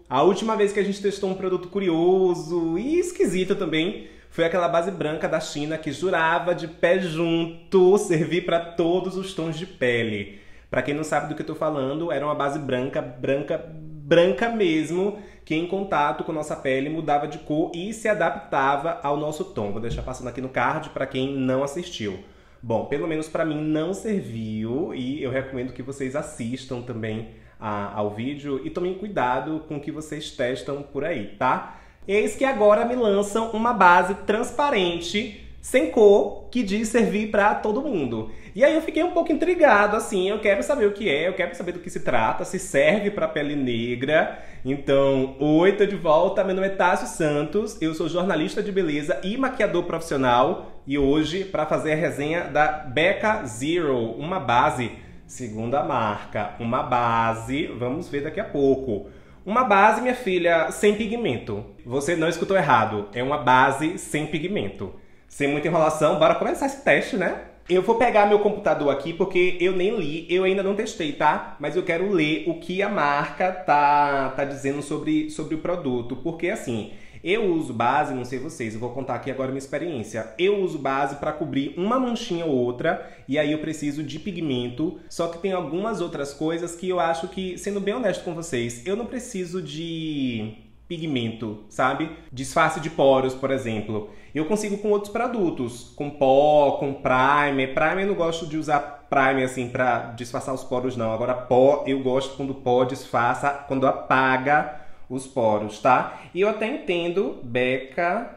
A última vez que a gente testou um produto curioso e esquisito também foi aquela base branca da China que jurava de pé junto servir para todos os tons de pele. Para quem não sabe do que eu tô falando, era uma base branca, branca, branca mesmo, que em contato com nossa pele mudava de cor e se adaptava ao nosso tom. Vou deixar passando aqui no card para quem não assistiu. Bom, pelo menos para mim não serviu e eu recomendo que vocês assistam também ao vídeo e tomem cuidado com o que vocês testam por aí, tá? Eis que agora me lançam uma base transparente, sem cor, que diz servir para todo mundo. E aí eu fiquei um pouco intrigado, assim, eu quero saber o que é, eu quero saber do que se trata, se serve para pele negra. Então, oi, tô de volta, meu nome é Tássio Santos, eu sou jornalista de beleza e maquiador profissional. E hoje, para fazer a resenha da Becca Zero, uma base, segundo a marca, uma base, vamos ver daqui a pouco. Uma base, minha filha, sem pigmento. Você não escutou errado, é uma base sem pigmento. Sem muita enrolação, bora começar esse teste, né? Eu vou pegar meu computador aqui porque eu nem li, eu ainda não testei, tá? Mas eu quero ler o que a marca tá dizendo sobre o produto. Porque assim, eu uso base, não sei vocês, eu vou contar aqui agora minha experiência. Eu uso base para cobrir uma manchinha ou outra e aí eu preciso de pigmento. Só que tem algumas outras coisas que eu acho que, sendo bem honesto com vocês, eu não preciso de pigmento, sabe? Disfarce de poros, por exemplo. Eu consigo com outros produtos, com pó, com primer. Primer eu não gosto de usar primer assim pra disfarçar os poros não. Agora pó eu gosto quando pó disfarça, quando apaga os poros, tá? E eu até entendo Becca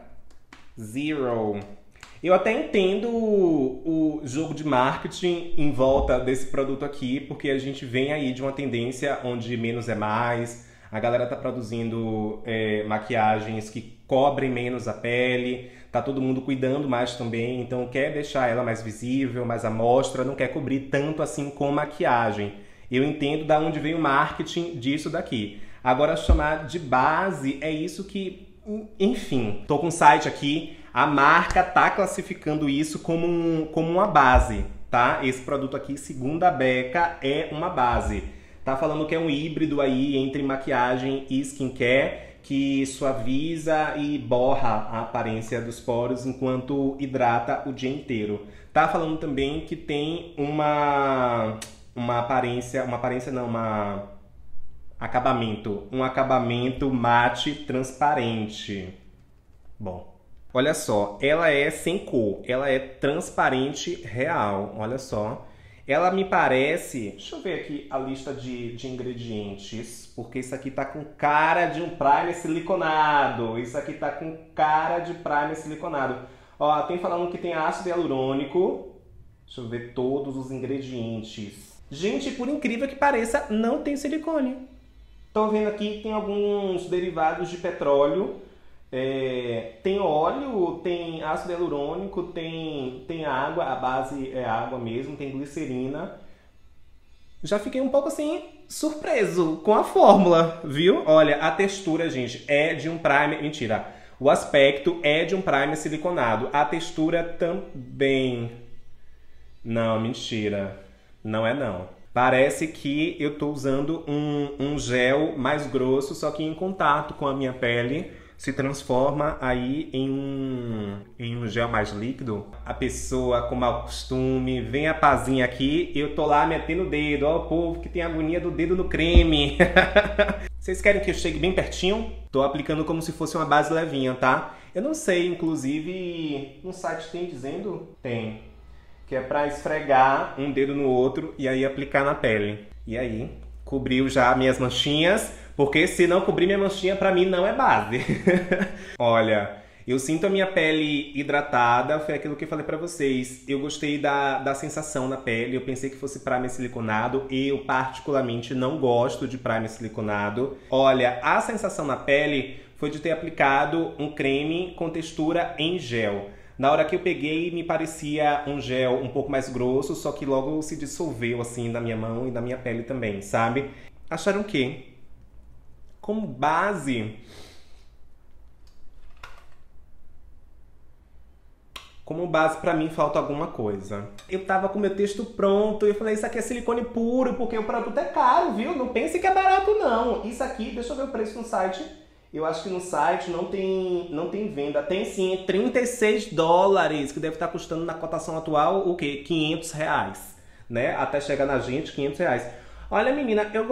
Zero. Eu até entendo o jogo de marketing em volta desse produto aqui, porque a gente vem aí de uma tendência onde menos é mais. A galera tá produzindo maquiagens que cobrem menos a pele, tá todo mundo cuidando mais também, então quer deixar ela mais visível, mais à mostra, não quer cobrir tanto assim com maquiagem. Eu entendo da onde vem o marketing disso daqui. Agora, chamar de base é isso que, enfim, tô com um site aqui, a marca tá classificando isso como uma base, tá? Esse produto aqui, segundo a Becca, é uma base. Tá falando que é um híbrido aí entre maquiagem e skincare que suaviza e borra a aparência dos poros enquanto hidrata o dia inteiro. Tá falando também que tem um acabamento mate transparente. Bom, olha só, ela é sem cor, ela é transparente real, olha só. Ela me parece... Deixa eu ver aqui a lista de ingredientes, porque isso aqui tá com cara de um primer siliconado. Isso aqui tá com cara de primer siliconado. Ó, tem falando que tem ácido hialurônico. Deixa eu ver todos os ingredientes. Gente, por incrível que pareça, não tem silicone. Tô vendo aqui que tem alguns derivados de petróleo. Tem óleo, tem ácido hialurônico, tem água, a base é água mesmo, tem glicerina. Já fiquei um pouco assim, surpreso com a fórmula, viu? Olha, a textura, gente, é de um primer... Mentira, o aspecto é de um primer siliconado. A textura também... Não, mentira. Não é não. Parece que eu tô usando um gel mais grosso, só que em contato com a minha pele se transforma aí em um gel mais líquido. A pessoa com mau costume, vem a pazinha aqui, eu tô lá metendo o dedo. Ó, o povo que tem agonia do dedo no creme. Vocês querem que eu chegue bem pertinho? Tô aplicando como se fosse uma base levinha, tá? Eu não sei, inclusive, no site tem dizendo? Tem. Que é pra esfregar um dedo no outro e aí aplicar na pele. E aí, cobriu já minhas manchinhas. Porque se não cobrir minha manchinha, pra mim não é base. Olha, eu sinto a minha pele hidratada, foi aquilo que eu falei pra vocês. Eu gostei da sensação na pele, eu pensei que fosse primer siliconado. Eu particularmente não gosto de primer siliconado. Olha, a sensação na pele foi de ter aplicado um creme com textura em gel. Na hora que eu peguei, me parecia um gel um pouco mais grosso, só que logo se dissolveu assim na minha mão e na minha pele também, sabe? Acharam o quê? Como base, como base pra mim falta alguma coisa. Eu tava com meu texto pronto e eu falei, isso aqui é silicone puro, porque o produto é caro, viu? Não pense que é barato, não. Isso aqui, deixa eu ver o preço no site. Eu acho que no site não tem venda. Tem sim, $36, que deve estar custando na cotação atual o quê? R$500, né? Até chegar na gente, R$500. Olha, menina, eu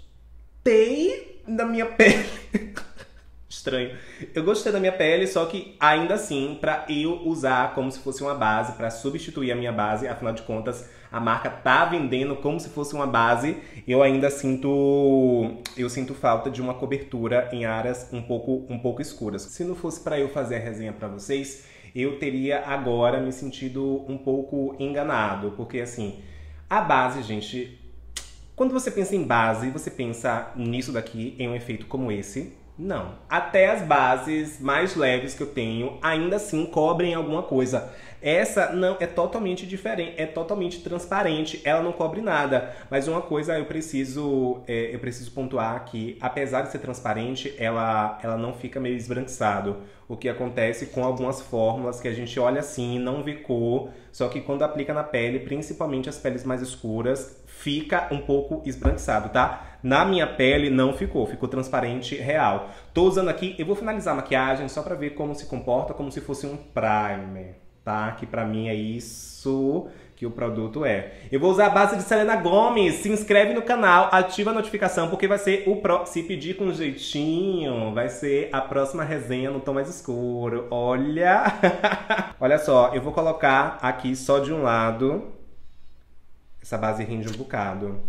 gostei da minha pele. Estranho. Eu gostei da minha pele, só que ainda assim, pra eu usar como se fosse uma base, pra substituir a minha base, afinal de contas, a marca tá vendendo como se fosse uma base, eu ainda sinto falta de uma cobertura em áreas um pouco escuras. Se não fosse pra eu fazer a resenha pra vocês, eu teria agora me sentido um pouco enganado, porque assim, a base, gente, quando você pensa em base, você pensa nisso daqui, em um efeito como esse. Não. Até as bases mais leves que eu tenho, ainda assim cobrem alguma coisa. Essa não é totalmente diferente, é totalmente transparente, ela não cobre nada. Mas uma coisa eu preciso pontuar que, apesar de ser transparente, ela não fica meio esbranquiçado. O que acontece com algumas fórmulas que a gente olha assim, não vê cor, só que quando aplica na pele, principalmente as peles mais escuras, fica um pouco esbranquiçado, tá? Na minha pele não ficou transparente real. Tô usando aqui, eu vou finalizar a maquiagem só pra ver como se comporta, como se fosse um primer, tá? Que pra mim é isso que o produto é. Eu vou usar a base de Selena Gomez. Se inscreve no canal, ativa a notificação, porque vai ser se pedir com jeitinho, vai ser a próxima resenha no tom mais escuro. Olha! Olha só, eu vou colocar aqui só de um lado. Essa base rende um bocado.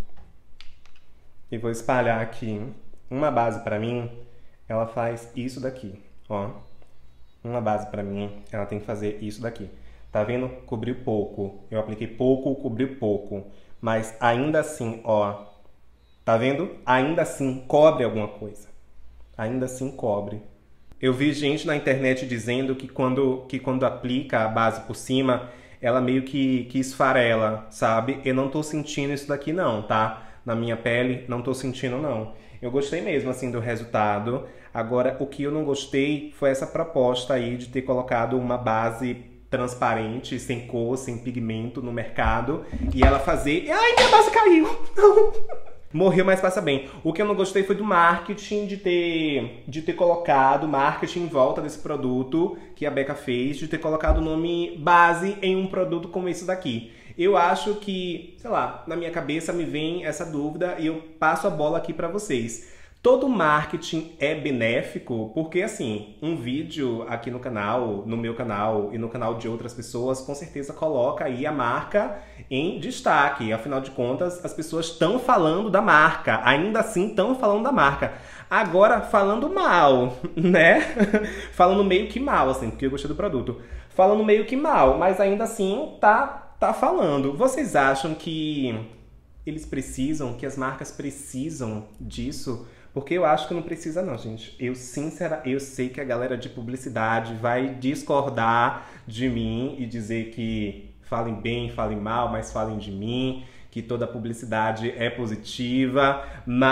E vou espalhar aqui. Uma base pra mim, ela faz isso daqui, ó. Uma base pra mim, ela tem que fazer isso daqui. Tá vendo? Cobriu pouco. Eu apliquei pouco, cobriu pouco. Mas ainda assim, ó. Tá vendo? Ainda assim cobre alguma coisa. Ainda assim cobre. Eu vi gente na internet dizendo que quando aplica a base por cima, ela meio que esfarela, sabe? Eu não tô sentindo isso daqui não, tá? Na minha pele, não tô sentindo não. Eu gostei mesmo, assim, do resultado. Agora, o que eu não gostei foi essa proposta aí de ter colocado uma base transparente, sem cor, sem pigmento no mercado. E ela fazer... Ai, minha base caiu! Não! Morreu, mas passa bem. O que eu não gostei foi do marketing, de ter colocado marketing em volta desse produto que a Becca fez, de ter colocado o nome base em um produto como esse daqui. Eu acho que, sei lá, na minha cabeça me vem essa dúvida e eu passo a bola aqui pra vocês. Todo marketing é benéfico porque, assim, um vídeo aqui no canal, no meu canal e no canal de outras pessoas, com certeza coloca aí a marca em destaque. Afinal de contas, as pessoas estão falando da marca, ainda assim estão falando da marca. Agora, falando mal, né? Falando meio que mal, assim, porque eu gostei do produto. Falando meio que mal, mas ainda assim tá falando. Vocês acham que eles precisam, que as marcas precisam disso? Porque eu acho que não precisa não, gente. Eu sei que a galera de publicidade vai discordar de mim e dizer que falem bem, falem mal, mas falem de mim, que toda publicidade é positiva,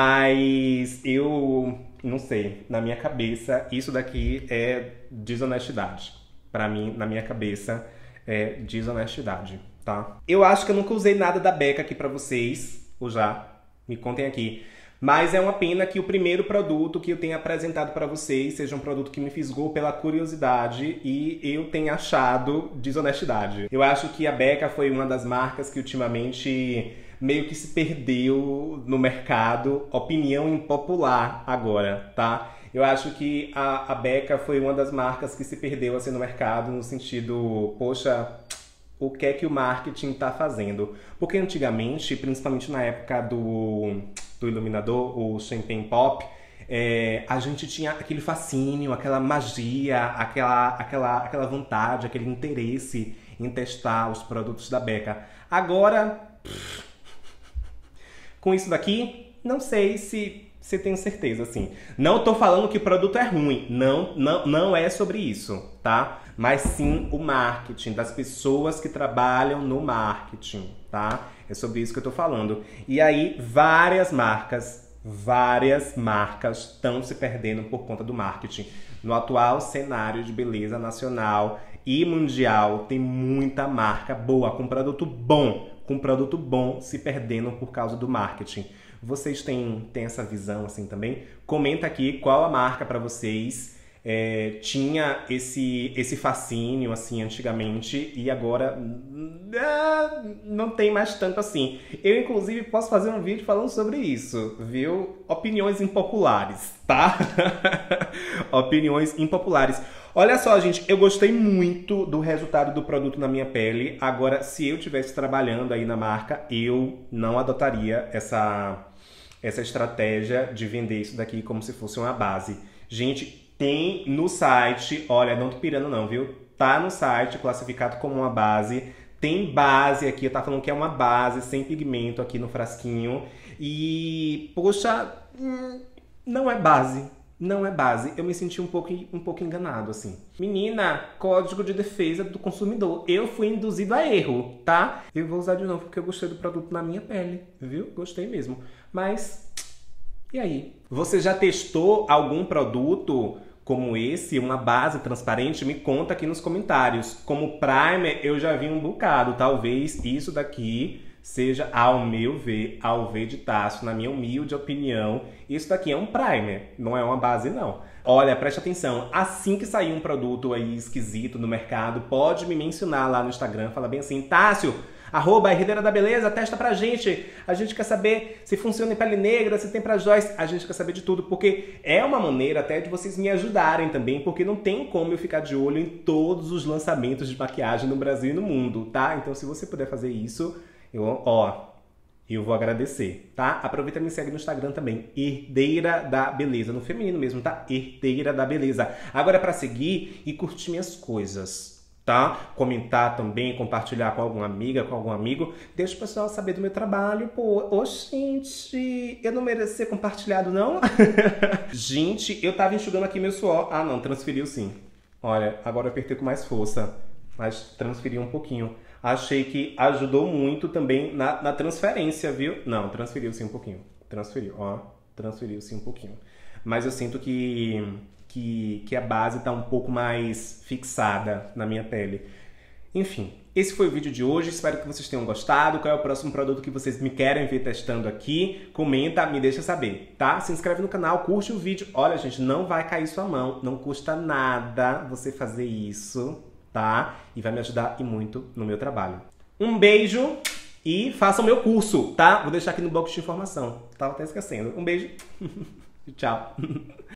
mas eu não sei, na minha cabeça isso daqui é desonestidade. Pra mim, na minha cabeça, é desonestidade, tá? Eu acho que eu nunca usei nada da Becca aqui pra vocês, ou já, me contem aqui. Mas é uma pena que o primeiro produto que eu tenho apresentado para vocês seja um produto que me fisgou pela curiosidade e eu tenha achado desonestidade. Eu acho que a Becca foi uma das marcas que ultimamente meio que se perdeu no mercado, opinião impopular agora, tá? Eu acho que a Becca foi uma das marcas que se perdeu assim no mercado no sentido, poxa, o que é que o marketing tá fazendo? Porque antigamente, principalmente na época do iluminador, o Champagne Pop, a gente tinha aquele fascínio, aquela magia, aquela vontade, aquele interesse em testar os produtos da Becca. Agora, com isso daqui, não sei se tenho certeza, assim. Não tô falando que o produto é ruim, não é sobre isso, tá? Mas sim o marketing, das pessoas que trabalham no marketing, tá? É sobre isso que eu tô falando. E aí, várias marcas estão se perdendo por conta do marketing. No atual cenário de beleza nacional e mundial. Tem muita marca boa, com produto bom se perdendo por causa do marketing. Vocês têm essa visão assim também? Comenta aqui qual a marca para vocês tinha esse fascínio assim antigamente e agora não tem mais tanto assim. Eu, inclusive, posso fazer um vídeo falando sobre isso, viu? Opiniões impopulares, tá? Opiniões impopulares. Olha só, gente, eu gostei muito do resultado do produto na minha pele. Agora, se eu estivesse trabalhando aí na marca, eu não adotaria essa estratégia de vender isso daqui como se fosse uma base. Gente, tem no site, olha, não tô pirando não, viu? Tá no site classificado como uma base. Tem base aqui, tá falando que é uma base sem pigmento aqui no frasquinho. E, poxa, não é base. Não é base. Eu me senti um pouco enganado, assim. Menina, código de defesa do consumidor. Eu fui induzido a erro, tá? Eu vou usar de novo porque eu gostei do produto na minha pele, viu? Gostei mesmo. Mas, e aí? Você já testou algum produto como esse, uma base transparente? Me conta aqui nos comentários. Como primer, eu já vi um bocado. Talvez isso daqui seja, ao meu ver, ao ver de Tasso, na minha humilde opinião, isso daqui é um primer, não é uma base não. Olha, preste atenção, assim que sair um produto aí esquisito no mercado, pode me mencionar lá no Instagram, fala bem assim, Tássio, @Herdeira da Beleza, testa pra gente. A gente quer saber se funciona em pele negra, se tem pra joias, a gente quer saber de tudo, porque é uma maneira até de vocês me ajudarem também, porque não tem como eu ficar de olho em todos os lançamentos de maquiagem no Brasil e no mundo, tá? Então se você puder fazer isso, eu vou agradecer, tá? Aproveita e me segue no Instagram também, Herdeira da Beleza, no feminino mesmo, tá? Herdeira da Beleza. Agora é pra seguir e curtir minhas coisas, tá? Comentar também, compartilhar com alguma amiga, com algum amigo. Deixa o pessoal saber do meu trabalho, pô. Ô, gente, eu não mereço ser compartilhado, não? Gente, eu tava enxugando aqui meu suor. Ah, não, transferiu sim. Olha, agora eu apertei com mais força, mas transferiu um pouquinho. Achei que ajudou muito também na transferência, viu? Não, transferiu sim um pouquinho. Transferiu, ó. Transferiu sim um pouquinho. Mas eu sinto que a base tá um pouco mais fixada na minha pele. Enfim, esse foi o vídeo de hoje. Espero que vocês tenham gostado. Qual é o próximo produto que vocês me querem ver testando aqui? Comenta, me deixa saber, tá? Se inscreve no canal, curte o vídeo. Olha, gente, não vai cair sua mão. Não custa nada você fazer isso, tá? E vai me ajudar e muito no meu trabalho. Um beijo e faça o meu curso, tá? Vou deixar aqui no box de informação. Tava até esquecendo. Um beijo. Tchau.